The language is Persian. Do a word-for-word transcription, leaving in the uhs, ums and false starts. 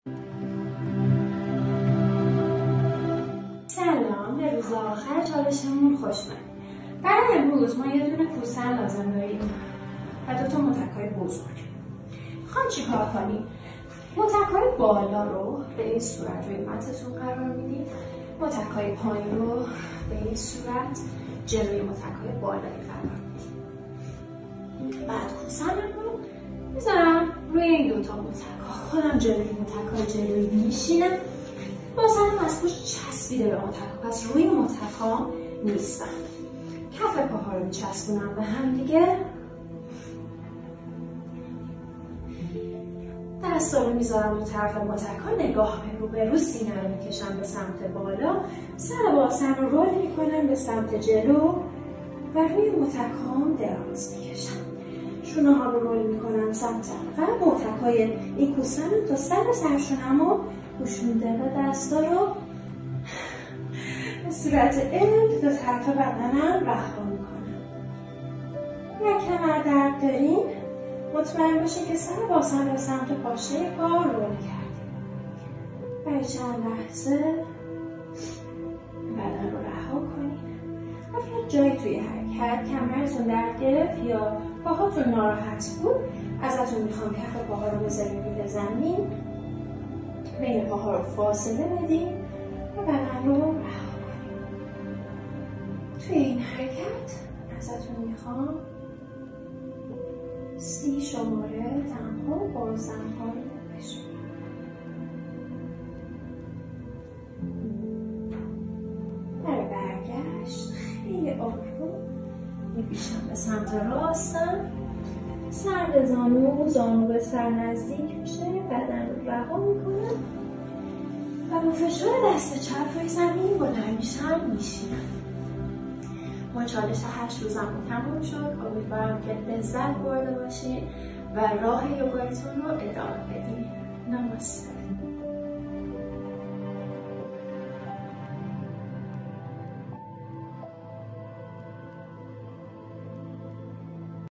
سلام، به روز آخر چالشمون خوش اومد. برای امروز ما یه دونه کوسن لازم داریم و دو تا متکای بزرگ. میخوام چی کار کنیم؟ متکای بالا رو به این صورت روی متتون قرار میدیم، متکای پایین رو به این صورت جلوی متکای بالایی قرار میدیم. بعد کوسن رو میذارم روی این دوتا متکا، خودم جلوی متکای جلویی میشینم، بازم از پشت چسبیده به متکا، پس روی متکا نیستم. کف پاها رو میچسبونم به هم دیگه، دستا رو میذارم رو طرف متکا، نگاه به رو به رو، سینه رو میکشم به سمت بالا، سر باسن رو رول میکنم به سمت جلو و روی متکام دراز میکشم. شونه ها رو رول میکنم سمت عقب، متکای این کوسن تا سر سرشونم رو گوشونده و دستا رو به صورت ال دو طرف بدنم رها میکنم. یا کمر درد دارین مطمئن باشه که سر باسن رو سمت پاشه پا رول کردیم. برای چند لحظه بدن رو رها کنید. اگر جایی توی حرکت کمرتون درد گرفت یا پاهاتون ناراحت بود، ازتون میخوام کف پاها رو بذارید روی زمین، بین پاها رو فاصله بدیم و بدن رو رها کنیم. توی این حرکت ازتون میخوام سی شماره تنها و بازدمها رو بشونیم. برای برگشت خیلی آروم میپیشم به سمت راستم، سر به زانو، زانو به سر نزدیک میشه، بدن رو رها میکنم و با فشار دست چپ روی زمین بلند میشم میشینم. ما چالش هشت روزمون تموم شد. امیدوارم که لذت برده باشید و راه یوگایتون رو ادامه بدید. نماسته.